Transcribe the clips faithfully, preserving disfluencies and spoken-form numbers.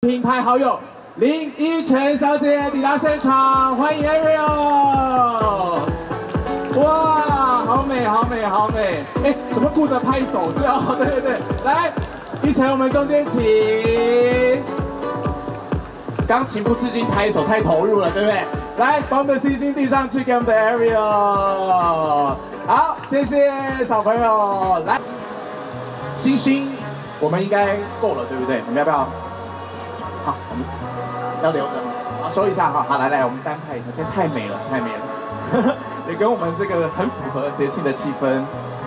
品牌好友林依晨小姐抵达现场，欢迎 Ariel。哇，好美，好美，好美！哎，怎么顾着拍手是哦？对对对，来，依晨，我们中间请。刚情不自禁拍手，太投入了，对不对？来，把我们的星星递上去给我们的 Ariel。好，谢谢小朋友。来，星星，我们应该够了，对不对？你们要不要？好，我们要留着。好，收一下哈。好，来来，我们单拍一下，今天太美了，太美了，也跟我们这个很符合节庆的气氛。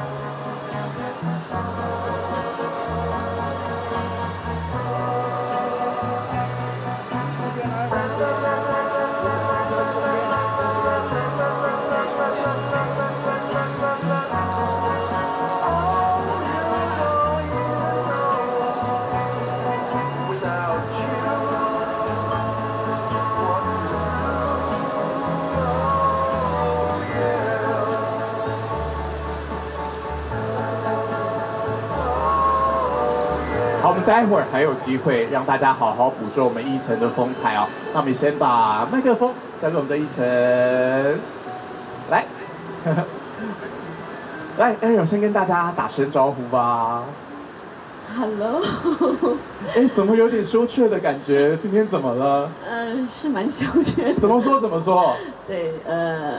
好，我们待会儿还有机会让大家好好捕捉我们依晨的风采哦。那我们先把麦克风交给我们的依晨，来，来 ，Ariel 先跟大家打声招呼吧。 Hello。 哎，怎么有点羞怯的感觉？今天怎么了？ 呃，是蛮羞怯的。 怎么说？怎么说？ 对，呃，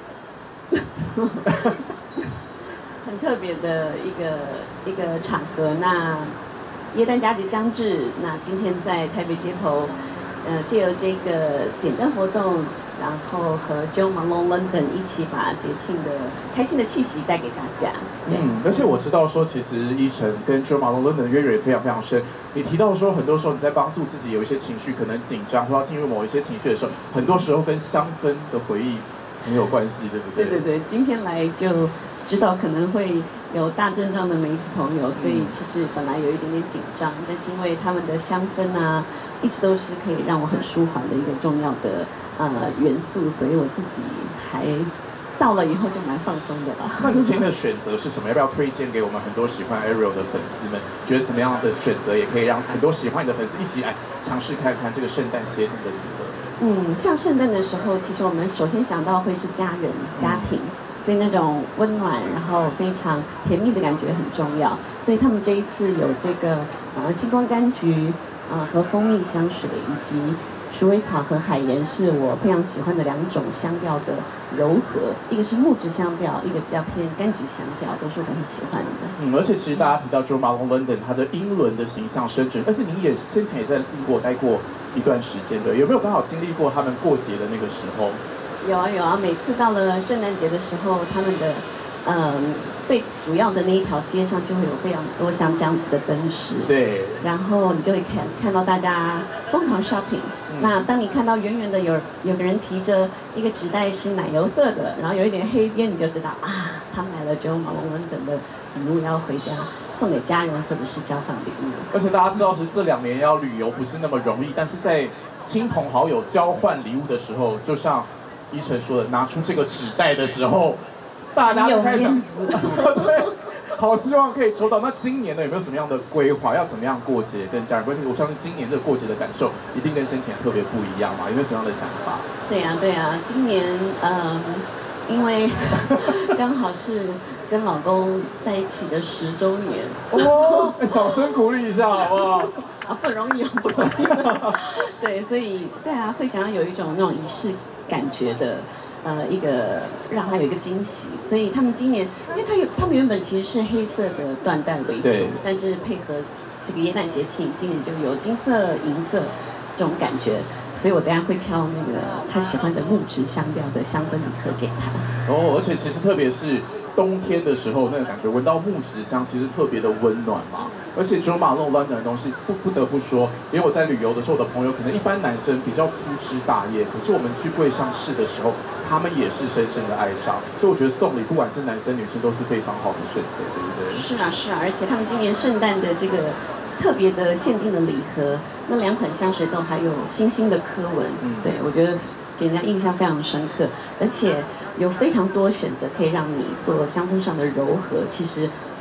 很特别的一个一个场合。那耶诞佳节将至，那今天在台北街头，呃，借由这个点灯活动，然后和 Jo Malone London 一起把节庆的开心的气息带给大家。 嗯，而且我知道说，其实依晨跟 Jo Malone London 的渊源也非常非常深。你提到说，很多时候你在帮助自己有一些情绪可能紧张，或要进入某一些情绪的时候，很多时候跟香氛的回忆很有关系，对不对？ 对对对，今天来就知道可能会有大阵仗的媒体朋友，所以其实本来有一点点紧张，但是因为他们的香氛啊，一直都是可以让我很舒缓的一个重要的呃元素，所以我自己还到了以后就蛮放松的了。 那你今天的选择是什么？要不要推荐给我们很多喜欢 Ariel 的粉丝们？觉得什么样的选择也可以让很多喜欢你的粉丝一起来尝试看看这个圣诞协定的礼盒？ 嗯，像圣诞的时候，其实我们首先想到会是家人、家庭。嗯，所以那种温暖，然后非常甜蜜的感觉很重要。所以他们这一次有这个呃星光柑橘，呃和蜂蜜香水，以及鼠尾草和海盐，是我非常喜欢的两种香调的柔和。一个是木质香调，一个比较偏柑橘香调，都是我很喜欢的。 嗯，而且其实大家提到 Jo Malone London 他的英伦的形象深沉，而且你也先前也在英国待过一段时间的，有没有刚好经历过他们过节的那个时候？ 有啊有啊，每次到了圣诞节的时候，他们的嗯最主要的那一条街上就会有非常多像这样子的灯饰。 对。 然后你就会看看到大家疯狂 shopping。嗯、那当你看到远远的有有个人提着一个纸袋是奶油色的，然后有一点黑边，你就知道啊，他买了 Jo Malone London的礼物要回家送给家人或者是交换礼物。 而且大家知道，是这两年要旅游不是那么容易，但是在亲朋好友交换礼物的时候，就像依晨说的，拿出这个纸袋的时候，大家都开始想，对，好希望可以抽到。那今年呢，有没有什么样的规划？要怎么样过节跟家人？关系我相信今年这个过节的感受一定跟先前特别不一样嘛？有没有什么样的想法？ 对呀、啊、对呀、啊，今年嗯，因为刚好是跟老公在一起的十周年哦，哎，掌声鼓励一下好不好？ 啊，不容易，不容易。对，所以对啊，会想要有一种那种仪式感觉的，呃，一个让他有一个惊喜。所以他们今年，因为他有他们原本其实是黑色的缎带为主，但是配合这个耶诞节庆，今年就有金色、银色这种感觉。所以我等下会挑那个他喜欢的木质香调的香氛礼盒给他。 哦，而且其实特别是冬天的时候，那个感觉闻到木质香，其实特别的温暖嘛。而且 Jo Malone London 的东西不不得不说，因为我在旅游的时候，我的朋友可能一般男生比较粗枝大叶，可是我们去柜上试的时候，他们也是深深的爱上。所以我觉得送礼不管是男生女生都是非常好的选择，对不对？ 是啊是啊，而且他们今年圣诞的这个特别的限定的礼盒，那两款香水都还有星星的刻纹，嗯，对我觉得给人家印象非常深刻，而且有非常多选择可以让你做香氛上的柔和。其实，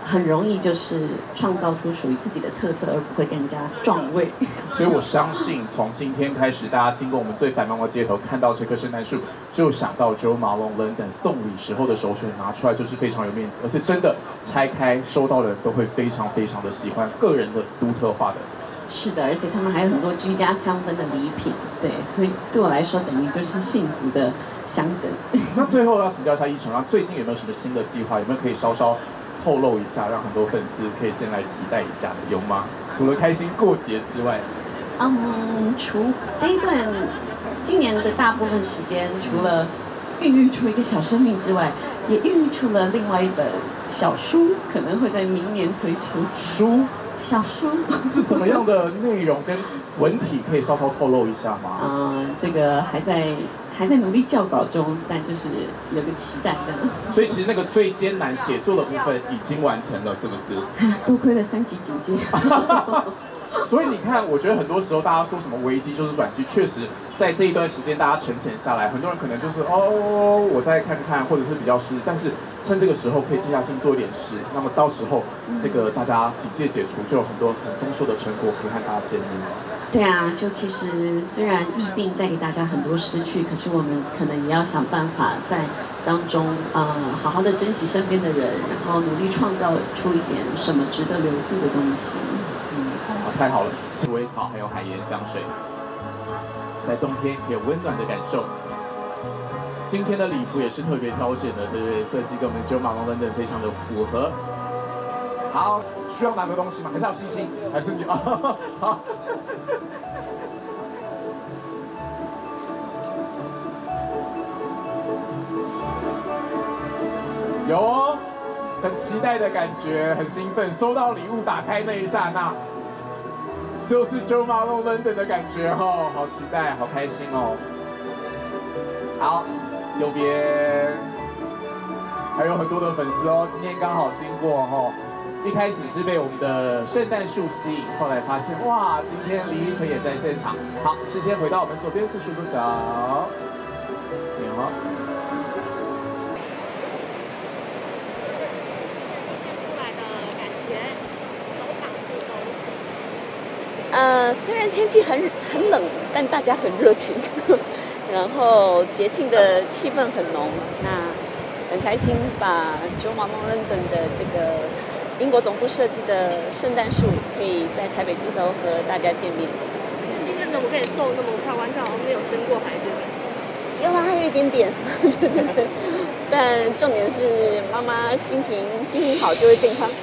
很容易就是创造出属于自己的特色，而不会跟人家撞位。 所以我相信，从今天开始，大家经过我们最繁忙的街头，看到这棵圣诞树，就想到 Jo Malone London 送礼时候的首选，拿出来就是非常有面子，而且真的拆开收到的人都会非常非常的喜欢个人的独特化的。 是的，而且他们还有很多居家香氛的礼品，对，所以对我来说等于就是幸福的香氛。 那最后要请教一下依晨啊，最近有没有什么新的计划？有没有可以稍稍透露一下，让很多粉丝可以先来期待一下的，有吗？除了开心过节之外， 嗯，除这一段今年的大部分时间，除了孕育出一个小生命之外，也孕育出了另外一本小书，可能会在明年推出。 书？ 小书是什么样的内容跟文体？可以稍稍透露一下吗？ 嗯，这个还在。还在努力校稿中，但就是有个期待的。 所以其实那个最艰难写作的部分已经完成了，是不是？ 多亏了三级警戒。 所以你看，我觉得很多时候大家说什么危机就是转机，确实在这一段时间大家沉潜下来，很多人可能就是哦，我再看看，或者是比较失，但是趁这个时候可以静下心做一点事，那么到时候这个大家警戒解除，就有很多很丰硕的成果可以和大家见面了。 对啊，就其实虽然疫病带给大家很多失去，可是我们可能也要想办法在当中，呃，好好的珍惜身边的人，然后努力创造出一点什么值得留住的东西。 嗯，好，太好了，鼠尾草还有海盐香水，在冬天有温暖的感受。今天的礼服也是特别挑选的，对不对？色系跟我们 Jo Malone London非常的符合。好，需要拿个东西吗？还是要星星？还是你啊？好。有哦，很期待的感觉，很兴奋。收到礼物，打开那一刹那，就是 Jo Malone London的感觉哦，好期待，好开心哦。好，右边还有很多的粉丝哦，今天刚好经过哦。一开始是被我们的圣诞树吸引，后来发现哇，今天李依晨也在现场。好，事先回到我们左边四十度走，你好。 呃，虽然天气很很冷，但大家很热情，然后节庆的气氛很浓。那很开心把 Jo Malone London 的这个英国总部设计的圣诞树，可以在台北街头和大家见面。 今天怎么可以瘦那么快？完全好像没有生过孩子。 有啊，还有一点点，对对对。但重点是妈妈心情心情好就会健康。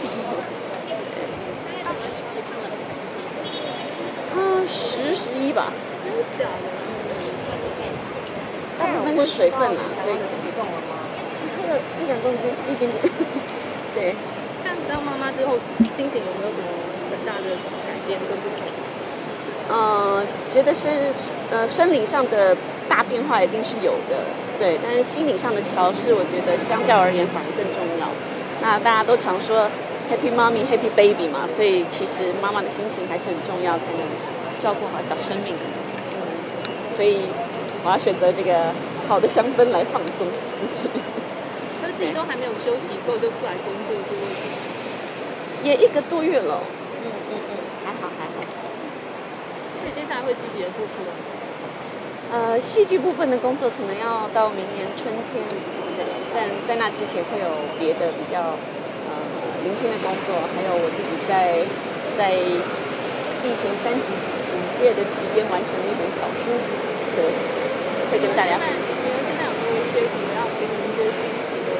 啊，十十一吧。 真的假的？ 大部分是水分啊，所以体重了吗？还有一两公斤，一点点。对。 像当妈妈之后，心情有没有什么很大的改变跟不同？ 呃，觉得是呃生理上的大变化一定是有的，对，但是心理上的调试，我觉得相较而言反而更重要。那大家都常说 Happy Mommy Happy Baby 嘛，所以其实妈妈的心情还是很重要，才能照顾好小生命。嗯，所以我要选择这个好的香氛来放松自己。 可是自己都还没有休息够就出来工作，是不是？ 也一个多月了。嗯嗯嗯，还好还好。 所以接下来会积极的付出。 呃，戏剧部分的工作可能要到明年春天，对，但在那之前会有别的比较呃零星的工作，还有我自己在在疫情三级警戒的期间完成了一本小书，对，会跟大家分享。 你们现在有没有一些什么要给你们一些惊喜的？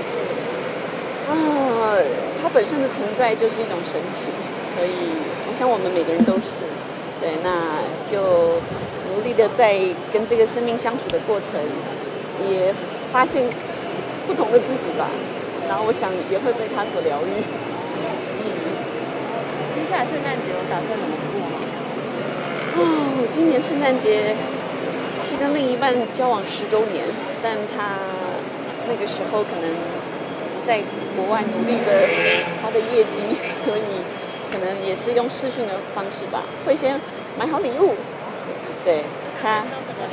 啊，它本身的存在就是一种神奇，所以我想我们每个人都是，对，那就努力的在跟这个生命相处的过程，也发现不同的自己吧，然后我想也会被它所疗愈。嗯， 接下来圣诞节有打算怎么过吗？ 哦，今年圣诞节是跟另一半交往十周年，但他那个时候可能在国外努力的他的业绩，所以可能也是用视讯的方式吧，会先买好礼物。对他，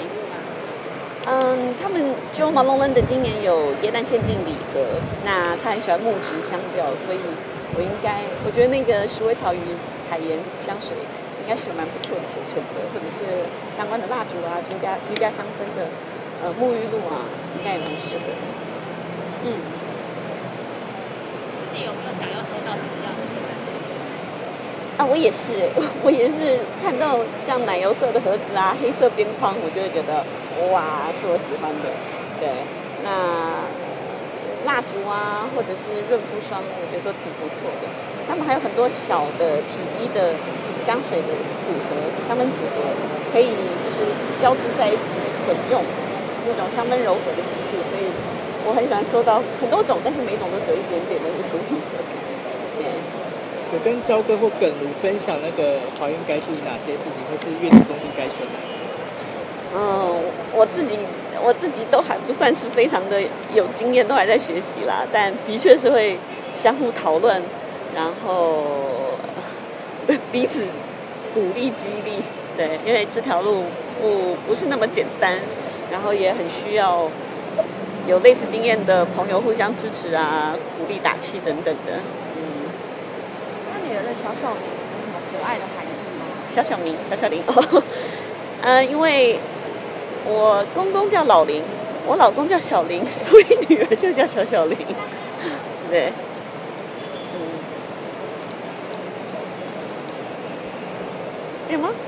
嗯，他们 Jo Malone London 今年有耶诞限定礼盒，那他很喜欢木质香调，所以我应该，我觉得那个鼠尾草鱼海盐香水应该是蛮不错的选选择，或者是相关的蜡烛啊、居家居家香氛的呃沐浴露啊，应该也蛮适合的。嗯。 自己有没有想要收到什么样的圣诞节？ 啊，我也是，我也是看到这样奶油色的盒子啊，黑色边框，我就会觉得哇，是我喜欢的。对，那蜡烛啊，或者是润肤霜，我觉得都挺不错的。他们还有很多小的体积的香水的组合，香氛组合，可以就是交织在一起混用，那种香氛柔和的技术，所以我很喜欢收到很多种，但是每种都只有一点点的那种礼盒。对。 有跟焦哥或耿如分享那个怀孕该注意哪些事情，或是月子中心该选哪些？ 嗯，我自己我自己都还不算是非常的有经验，都还在学习啦。但的确是会相互讨论，然后彼此鼓励激励。对，因为这条路不不是那么简单，然后也很需要有类似经验的朋友互相支持啊，鼓励打气等等的。 女儿的小小名有什么可爱的含义吗？ 小小名，小小林哦，呃，因为我公公叫老林，我老公叫小林，所以女儿就叫小小林。对，嗯，有吗？